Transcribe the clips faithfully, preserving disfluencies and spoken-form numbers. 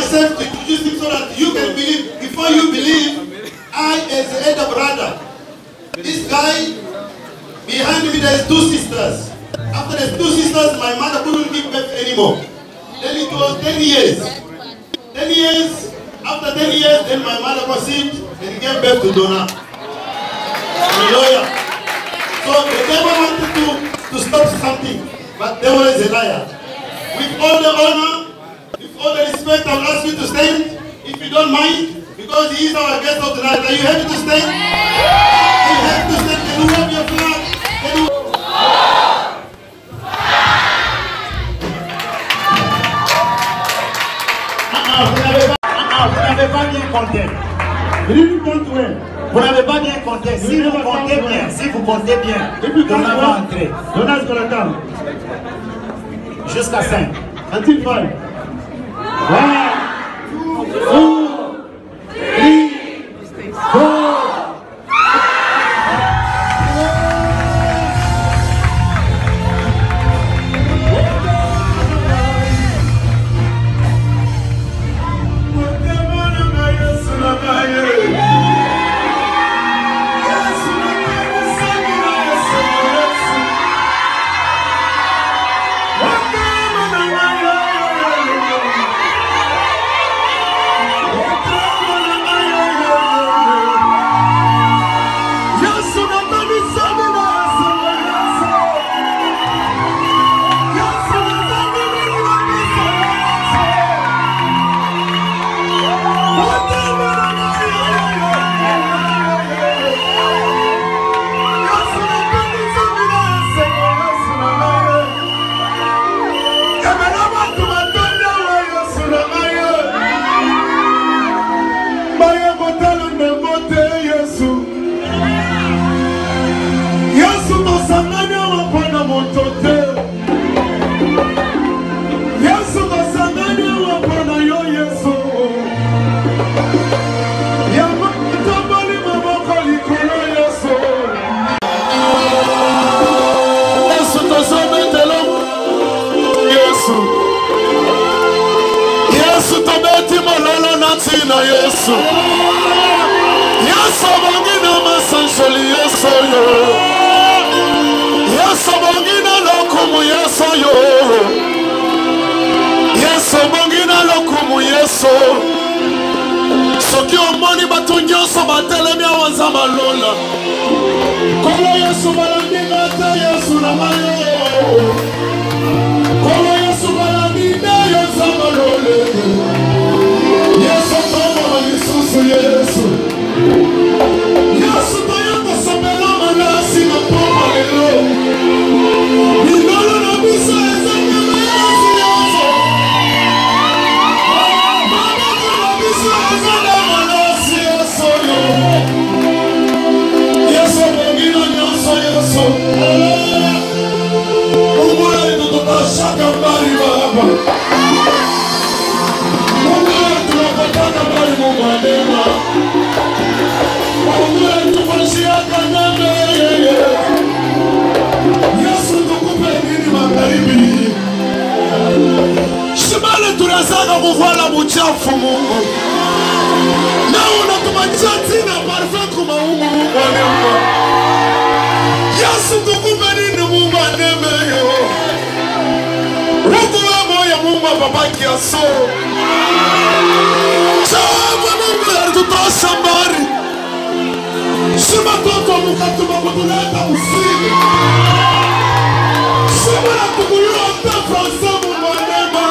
myself to introduce him so that you can believe. Before you believe, I as the elder brother. This guy, behind me there is two sisters. After there's two sisters, my mother couldn't give birth anymore. Then it was ten years. ten years, after ten years, then my mother conceived and gave birth to Donna. A lawyer. So the devil wanted to, to stop something, but the devil is a liar. With all the honor, with all the respect, I will ask you to stand, if you don't mind, because he is our guest of tonight. Are you happy to stand? Are you happy to stand? Can you wave your flag? Can you... Vous n'avez pas bien compté. Vous n'avez pas bien compté. Si vous comptez bien, si vous comptez bien, Donna va entrer. Donna jusqu'à la table. Jusqu'à cinq. Until five. One, two, three, four. Yesu Yesu bongina masanjoli Yesu yo Yesu bongina lokumu Yesu yo Yesu bongina lokumu Yesu Soki omoni batu nyonso batelemi awanza malola Kolo Yesu balandinga te Yesu na mayo Kolo Yesu balandinga Yesu malole Yesu toma Yesu Yesu Yesu toyota somela manasi na poma lelo Milolo na bisa ezanga Yesu Yesu Mama na bisa ezanga manasi Yesu Yesu bongina nyonso Yesu Umura ni tutoka shaka mbali baba Shimale tunasaka kuvala muchafu Mungu na unatumatia tina parfum kuma Mungu Mungu anemba Yesu tukupe nini Mungu aneme yo Ruku wa moya Mungu babaki ya so Chawa Mungu ya tutoa shambari Shima toto mukatuma kutuleta usini Shima na tukuyua ata Fransa Mungu anema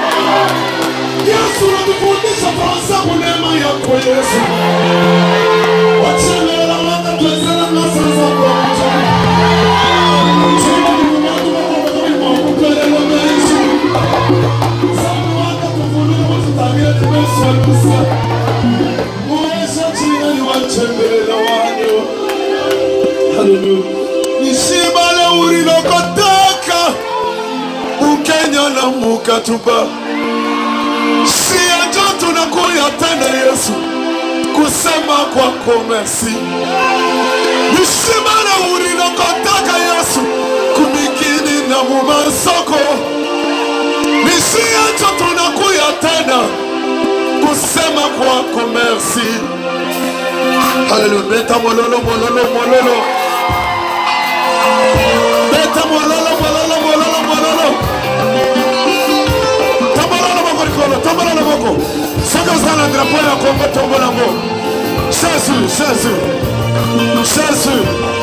Yesu na tukundisha Fransa munema yako Yesu Wachelela waka tuwezela nasa za kwa Shima tukumatu wakumatu wakupelele meishi Samu waka tufulia watutagile tumesu alusa Uwesha china ni wachembele wanyo Hallelujah Nishibale urilokotaka Ukenya na mukatuba Siya joto na kuya tena Yesu Kusema kwako merci Nishibale urilokotaka Yesu Kumikini na mumasoko Nishia joto na kuya tena kwako merci. Alléluia. Beta mololo mololo mololo. Beta mololo mololo mololo mololo. Tombola moko likolo, tombola moko. Saka usana drapeau ya Congo, tombola moko. Jésus, Jésus. Jésus.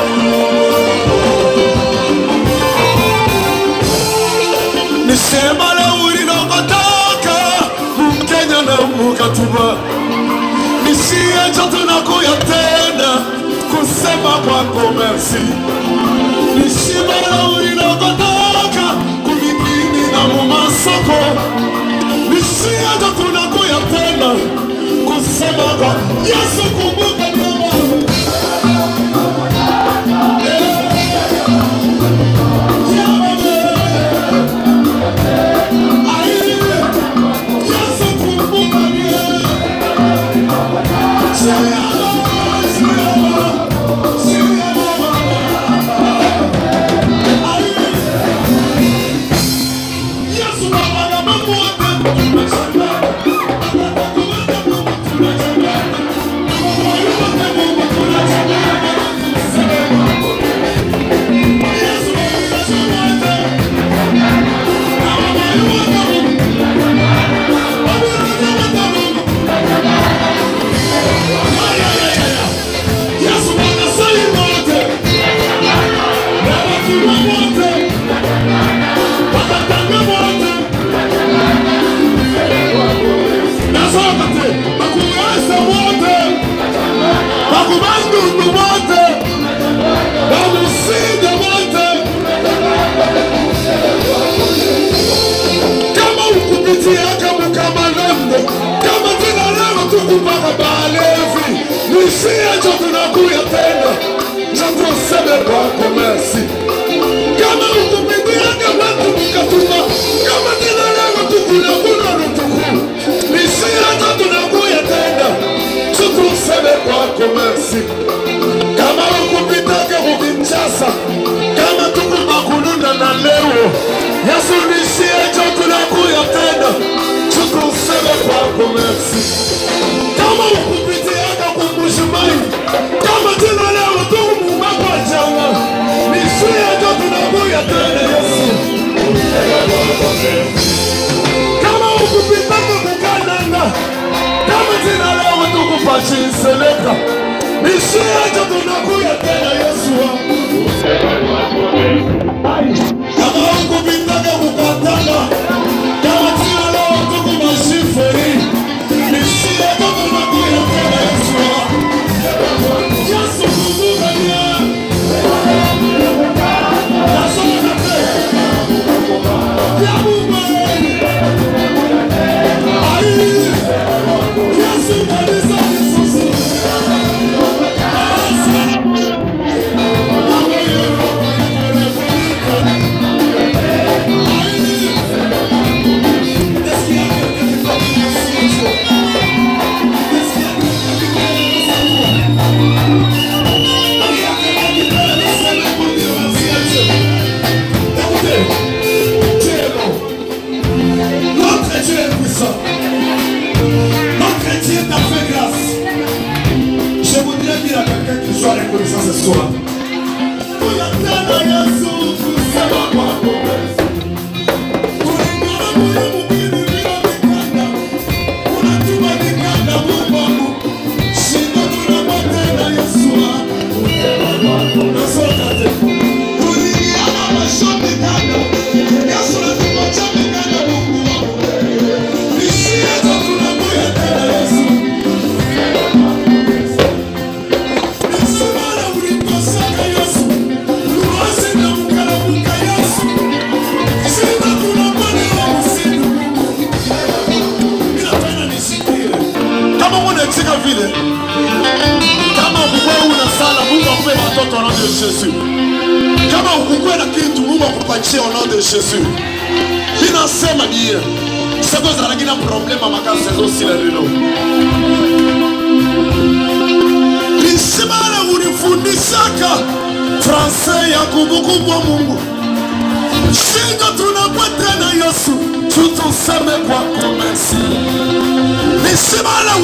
Nisema la uri nokotaka Mkenya na mukatuba Nisiye choto na kuyatenda Kusema kwako merci. Nisema la uri nokotaka Kumikini na mumasoko Nisiye choto na kuyatenda Kusema kwako Yesu kumbuka mama.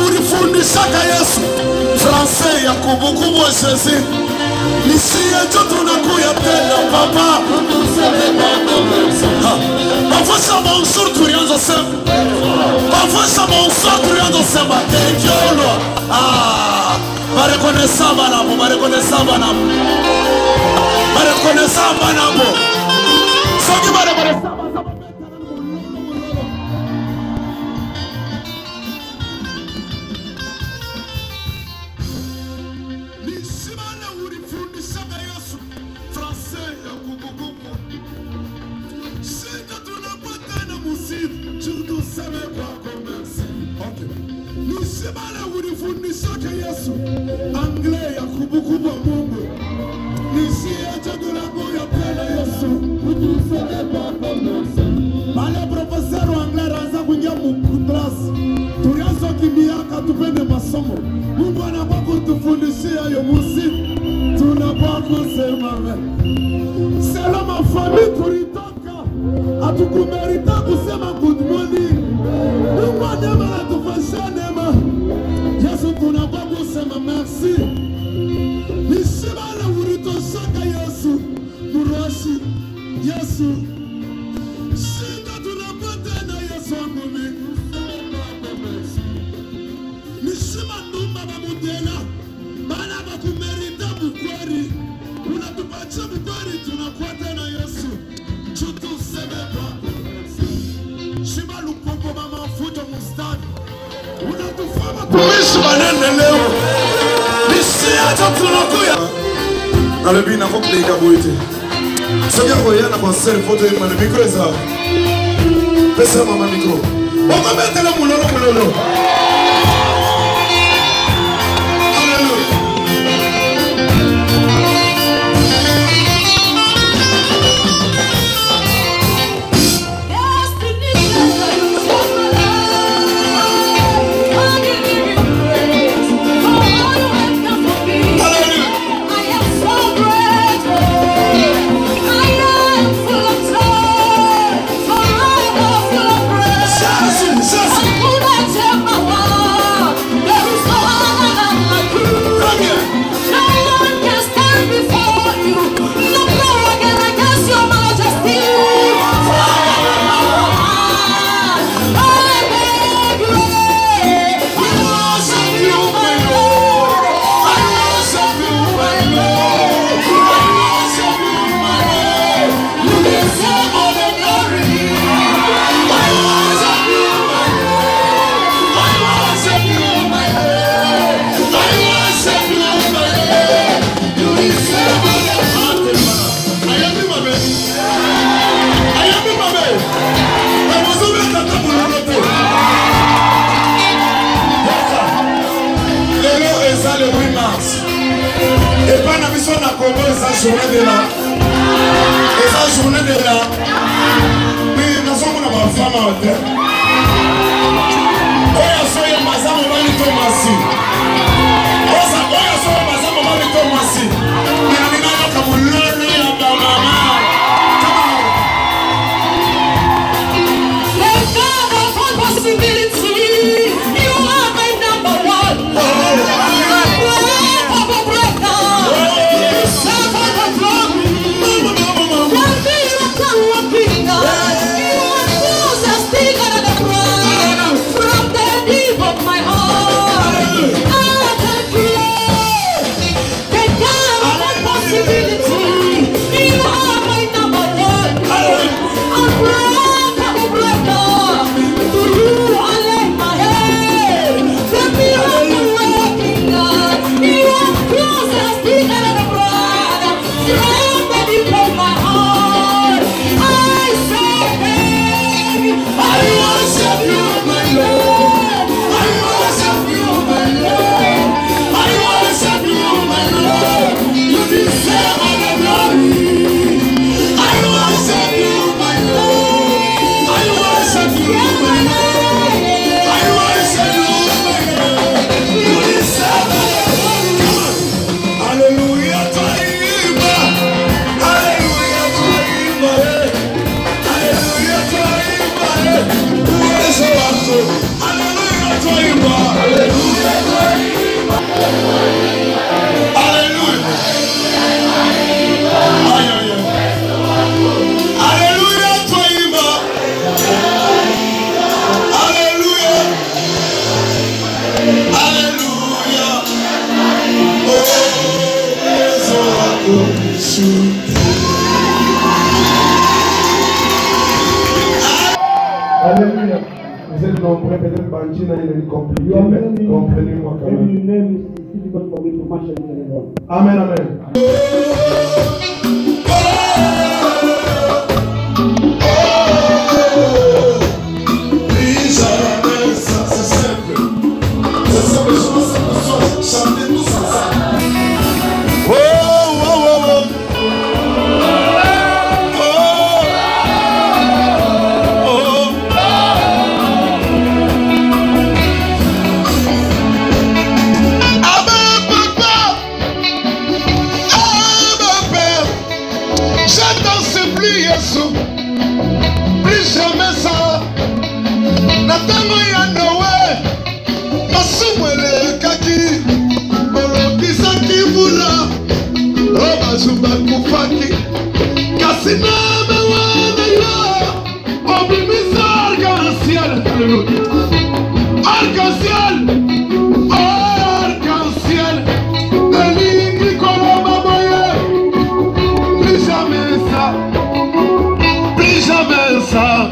ulifundishaka Yesu Francais ya kumbukumbu Jésus. Nisiye tu tunakuya tena papa. Parfois ça bonjour tulianza sema. Parfois ça bonsoir tulianza sema. Thank you Lord. Ah, barekonesa banabo, barekonesa banabo. Barekonesa banabo. Soki barekonesa banabo. Nisimame ulifundishaka Yesu anglais ya kubukubu wa Mungu. Nisiache tulango ya pena Yesu utuseme kwa merci. Bale professeur wa anglais ranza kuingia mu class. Tulianza kimbiaka tupende masomo. Mungu anakuwa kutufundishia hiyo muziki. Tunakuwa kusema sela mafamili tulitoka. Hatukumerita kusema good morning. Mungu anema na tufasha nema. Yesu tunakuwa kusema merci. Nishibale ulitoshaka Yesu. Murashi Yesu. Shinda tunapata na Yesu angumi. Nishima ndumba bamudela. Bana bakumerita bukwari. Unatupacha bukwari tunakuwa tena Yesu. Chutu sebe bako. Shima lupopo mama futo mustadi. Unatufama tumishi manene leo. Nisiacha tunakuya. Nalebi na kople ikaboite. Sokia koyana concert photo ima na micro eza. Pesa mama micro. Oka betele mulolo mulolo. Journée de la et ça journée de la mais nous sommes dans ma femme à terre oya soya mazamu bali tomasi osa oya soya mazamu bali tomasi na nina kamulolo ya mama let God of all possibility you are my number one my heart, I can feel the God Alléluia. Vous êtes nombreux, peut-être Banjina, il est compliqué, mais comprenez-moi quand même. Amen, amen. Chantez tous ensemble. Oh, oh, oh, oh. Plus jamais ça. Natango ya Noé. Masumwele kaki. Molokisa kivula. Roba zumba kufaki. Kasina mewana ya. Obimisa arc-en-ciel. Arc-en-ciel. Arc-en-ciel. Delingi koloma boye. Plus jamais ça. Plus jamais ça.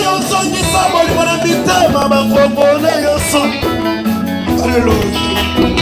Alléluia.